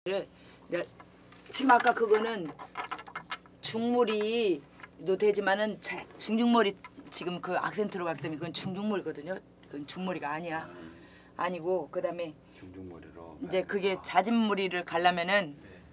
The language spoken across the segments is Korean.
지금 아까 그거는 중물이도 되지만은 중중머리 지금 그 악센트로 갔기 때문에 그건 중중머리거든요. 그건 중머리가 아니야. 아니고 그다음에 중중머리로 이제 그게 자진머리를 가려면은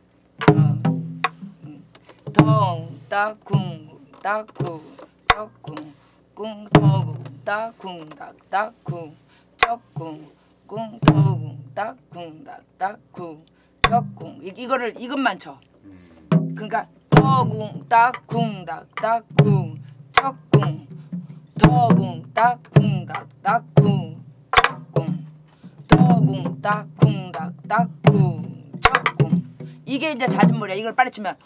덩따쿵따쿵 쿵쿵 더쿵따쿵 따따쿵 쩍쿵 쿵쿵 따쿵 따따쿵 쩍쿵 이것만 쳐. 그러니까 더쿵 따쿵 따따쿵 쩍쿵 더쿵 따쿵 따따쿵 쩍쿵 더쿵 따쿵 따따쿵 쩍쿵 이게 이제 잦은머리야. 이걸 빨리 치면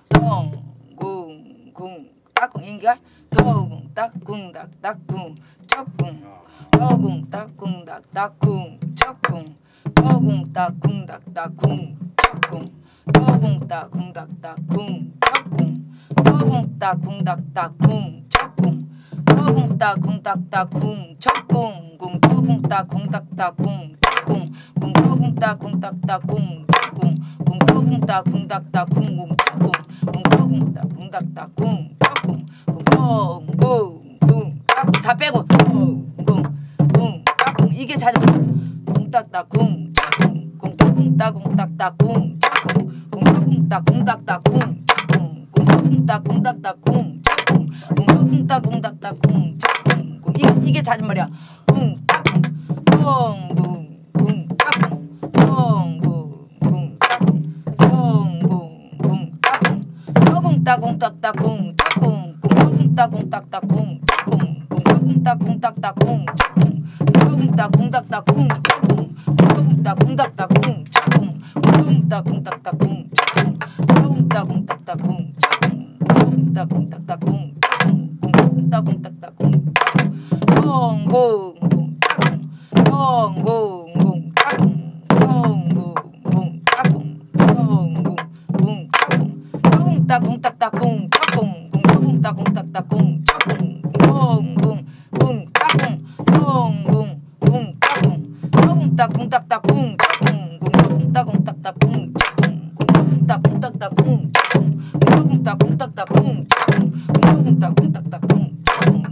덩쿵쿵 따쿵 인기가 더쿵 따쿵 따따쿵 쩍쿵 더쿵 따쿵 따따쿵 쩍쿵 더쿵 따쿵 따따쿵 쩍쿵 더쿵 따쿵 따따쿵 쩍쿵 더쿵 따쿵 따따쿵 쩍쿵 더쿵 따쿵 따따쿵 쩍쿵 쿵 더쿵 따쿵 따따쿵 쿵 더쿵 따쿵 따따쿵 쿵 더쿵 따쿵 따따쿵 쿵 더쿵 따쿵 따따쿵 쿵 쿵쿵쿵 다 빼고 쿵쿵 따쿵 이게 자주 쿵 따따쿵 쿵 더쿵 따쿵 따따쿵 쿵 더쿵 따쿵 따따쿵 쿵 따쿵 따따쿵 쿵 더쿵 따쿵 따따쿵 이게 잦은머리야. 쿵 따쿵 쿵쿵 따쿵 쿵쿵 따쿵 쿵쿵 따쿵 더쿵 따쿵 따따쿵 쿵 더쿵 따쿵 따따쿵 쿵 더쿵 따쿵 따따쿵 더쿵 따쿵 따따쿵 더쿵 따쿵 따따쿵 더쿵 따쿵 따따쿵 더쿵 따쿵 따따쿵 더쿵 따쿵 따따쿵 더쿵 따쿵 따따쿵 쿵쿵쿵 따쿵 쿵쿵쿵 따쿵 쿵쿵쿵 따쿵 쿵쿵쿵 따쿵 더쿵 따쿵 따따쿵 따쿵 더쿵 따쿵 따따쿵 따쿵 쿵쿵쿵 따쿵 쿵쿵쿵 따쿵 더쿵 따쿵 따따쿵 따쿵 더쿵 따쿵 따따쿵 따쿵 따쿵 따따쿵 따쿵 따쿵 따따쿵 따쿵 따쿵 따따쿵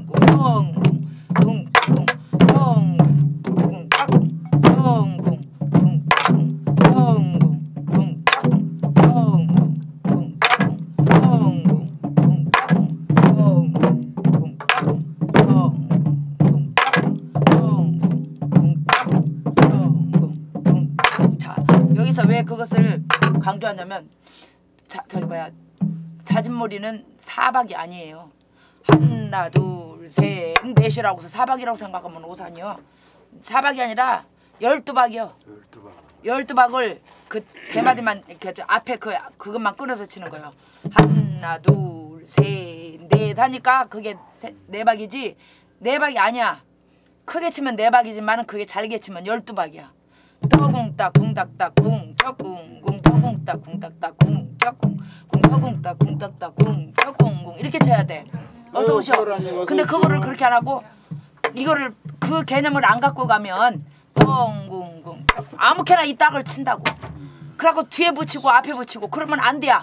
왜 그것을 강조하냐면 저기 뭐야 잦은머리는 사박이 아니에요. 하나 둘 셋 넷이라고 해서 사박이라고 생각하면 오산이요. 사박이 아니라 12박이요. 12박을 그 대마디만 이렇게 앞에 그것만 끊어서 치는 거예요. 하나 둘 셋 넷 하니까 그게 네 박이지 네 박이 아니야. 크게 치면 네 박이지만 그게 잘게 치면 12박이야. 더쿵따 쿵따따 쿵 쩍쿵 쿵 더쿵따 쿵따따 쿵 쩍쿵 쿵 더쿵따 쿵따따 쿵 쩍쿵 쿵 이렇게 쳐야 돼. 어서 오셔. 근데 그거를 그렇게 안 하고 이거를 그 개념을 안 갖고 가면 쿵쿵쿵 아무렇게나 이 딱을 친다고. 그래갖고 뒤에 붙이고 앞에 붙이고 그러면 안 돼야.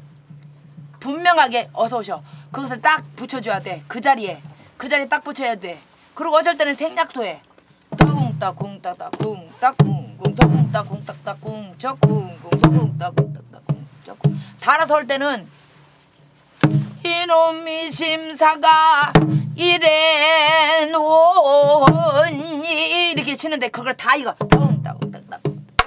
분명하게 어서 오셔. 그것을 딱 붙여줘야 돼. 그 자리에 딱 붙여야 돼. 그리고 어쩔 때는 생략도 해. 더쿵따 쿵따따 쿵따 쿵 더쿵따 쿵따따 쿵 쩍쿵 더쿵따 쿵따따 쿵 쩍쿵 달아서 할 때는 이놈이 심사가 이래 놓니 이렇게 치는데 그걸 다 이거 더쿵따 쿵따따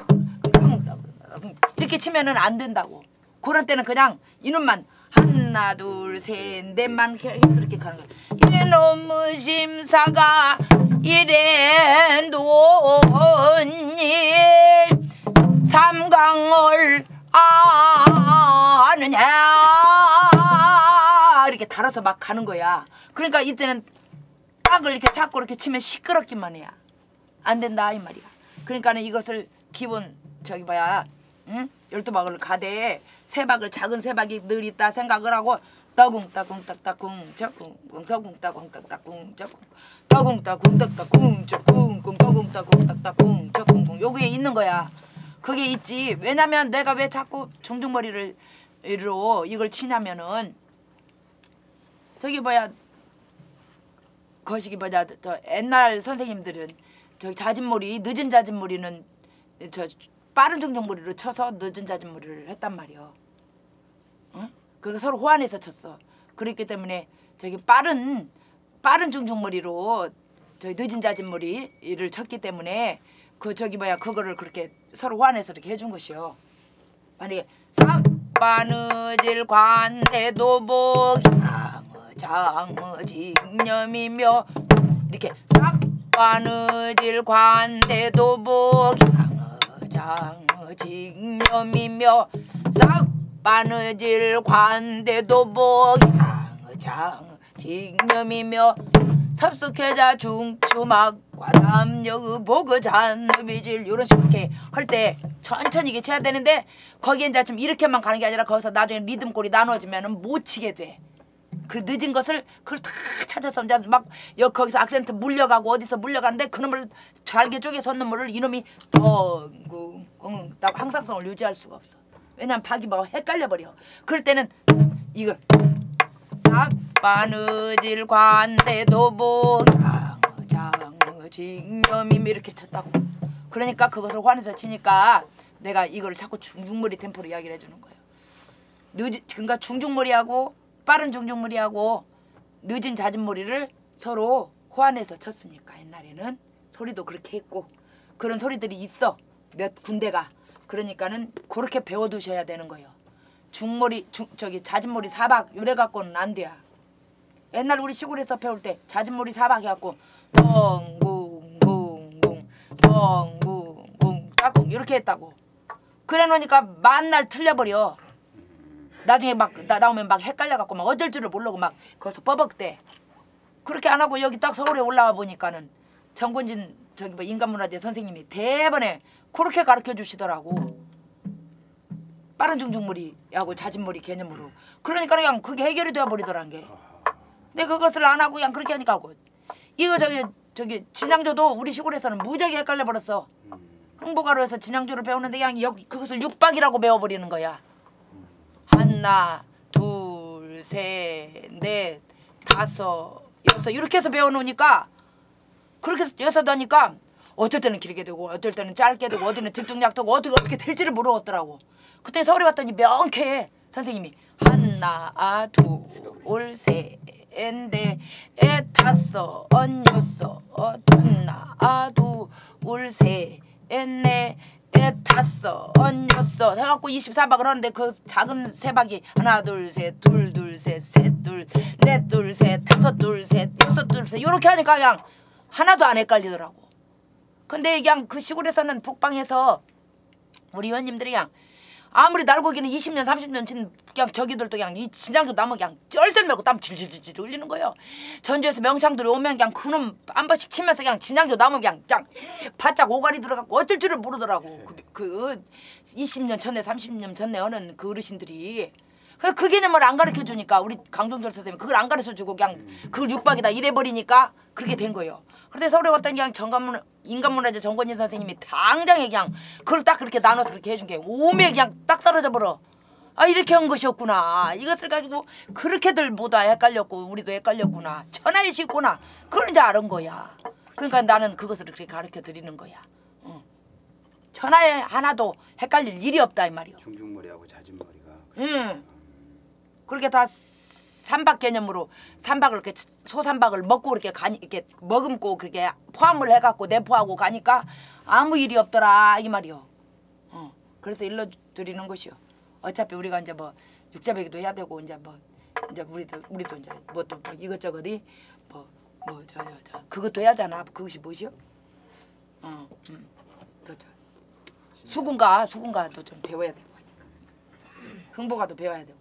이렇게 치면은 안 된다고. 그런 때는 그냥 이놈만 하나 둘 셋 넷만 이렇게 가는 거야. 이놈의 심사가 이래 놓니 삼강을 아느냐 이렇게 달아서 막 가는 거야. 그러니까 이때는 딱을 이렇게 잡고 이렇게 치면 시끄럽기만 해야 안 된다 이 말이야. 그러니까는 이것을 기본 저기 뭐야 12박을 가되 세 박을 작은 세 박이 늘 있다 생각을 하고 따궁 따궁 따따궁 짝궁 따궁 따궁 따따궁 짝궁 따궁 따궁 따따궁 짝궁 따궁 따궁 따따궁 짝궁 요게 있는 거야. 그게 있지. 왜냐면 내가 왜 자꾸 중중머리를 이걸 치냐면은 저기 뭐야 거시기 뭐냐 저 옛날 선생님들은 저기 자진머리 늦은 자진머리는 저 빠른 중중머리로 쳐서 늦은 자진머리를 했단 말이요. 어? 그러니까 서로 호환해서 쳤어. 그렇기 때문에 저기 빠른 중중머리로 저기 늦은 자진머리를 쳤기 때문에 그 저기 뭐야 그거를 그렇게 서로 호환해서 이렇게 해준 것이요. 만약에 삭바느질 관대도복 장어 징념이며 이렇게 삭바느질 관대도복 장어 징념이며 삭바느질 관대도복 장어 징념이며 섭숙해자 중추막 과담여의 보그 잔비질 이런 식으로 이렇게 할 때 천천히 이게 쳐야 되는데 거기에 이제 지금 이렇게만 가는 게 아니라 거기서 나중에 리듬골이 나눠지면은 못 치게 돼. 그 늦은 것을 그걸 다 찾아서 이제 막 거기서 악센트 물려가고 어디서 물려가는데 그놈을 잘게 쪼개서 놈을 이놈이 덩궁 항상성을 유지할 수가 없어. 왜냐면 박이 막 헷갈려 버려. 그럴 때는 이거 삭바느질 관대도복 장어 징념이 이렇게 쳤다고. 그러니까 그것을 환해서 치니까 내가 이거를 자꾸 중중머리 템포로 이야기를 해주는 거예요. 그러니까 중중머리하고 빠른 중중머리하고 늦은 잦은머리를 서로 호환해서 쳤으니까 옛날에는 소리도 그렇게 했고 그런 소리들이 있어 몇 군데가. 그러니까는 그렇게 배워두셔야 되는 거예요. 중머리 저기 잦은머리 사박 요래 갖고는 안 돼요. 옛날 우리 시골에서 배울 때 잦은머리 사박 해갖고 덩궁궁궁 덩궁궁 따궁 이렇게 했다고. 그래 놓으니까 만날 틀려버려. 나중에 막 나오면 막 헷갈려갖고 막 어쩔 줄을 모르고 막 거기서 뻐벅대. 그렇게 안 하고 여기 딱 서울에 올라와 보니까는 정권진 저기 뭐 인간문화재 선생님이 대번에 그렇게 가르쳐 주시더라고. 빠른 중중머리하고 잦은머리 개념으로. 그러니까 그냥 그게 해결이 되어 버리더란 게. 근데 그것을 안 하고 그냥 그렇게 하니까 하고. 이거 저기 진양조도 우리 시골에서는 무지하게 헷갈려 버렸어. 흥보가로에서 진양조를 배우는데 그냥 그것을 육박이라고 배워버리는 거야. 하나, 둘, 셋, 넷, 다섯, 여섯 이렇게 해서 배워놓으니까 그렇게 해서 여섯 하니까 어떨 때는 길게 되고 어떨 때는 짧게 되고 어디는 들쭉약되고 어떻게 될지를 모르겠더라고. 그때 서울에 왔더니 명쾌해 선생님이 하나, 둘, 셋, 넷, 다섯, 여섯, 하나, 둘, 셋, 넷, 다섯, 여섯 해갖고 24박을 하는데 그 작은 세박이 하나, 둘, 셋, 둘, 셋, 셋, 둘, 넷, 둘, 셋, 다섯, 둘, 셋, 여섯, 둘, 셋 이렇게 하니까 그냥 하나도 안 헷갈리더라고. 근데 그냥 그 시골에서는 북방에서 우리 의원님들이 그냥 아무리 날고기는 20년 30년 친 그냥 저기들도 그냥 이 진양조 나무 그냥 쩔쩔매고 땀 질질질질 흘리는 거예요. 전주에서 명창들이 오면 그냥 그놈 한 번씩 치면서 그냥 진양조 나무 그냥 바짝 오가리 들어가고 어쩔 줄을 모르더라고. 그 20년 전에 30년 전에 하는 그 어르신들이 그 개념을 안 가르쳐 주니까 우리 강종철 선생님이 그걸 안 가르쳐 주고 그냥 그걸 육박이다 이래버리니까 그렇게 된 거예요. 그런데 서울에 왔더니 그냥 인간문화재 정권진 선생님이 당장에 그냥 그걸 딱 그렇게 나눠서 그렇게 해준 게 오메 그냥 딱 떨어져 버려. 아 이렇게 한 것이었구나. 이것을 가지고 그렇게들 보다 헷갈렸고 우리도 헷갈렸구나. 천하의 시구나. 그걸 이제 알은 거야. 그러니까 나는 그것을 그렇게 가르쳐 드리는 거야. 천하에 하나도 헷갈릴 일이 없다 이 말이요. 중중머리하고 잦은머리가. 응. 그렇게 다 삼박 개념으로 삼박을 이렇게 소삼박을 먹고 이렇게 머금고 그렇게 포함을 해갖고 내포하고 가니까 아무 일이 없더라 이 말이요. 그래서 일러드리는 것이요. 어차피 우리가 이제 뭐 육자배기도 해야 되고 이제 우리도 이제 뭐 또 뭐 이것저것이 저 그것도 해야 하잖아. 그것이 무엇이요? 그렇죠. 수군가도 좀 배워야 되고 흥보가도 배워야 되고.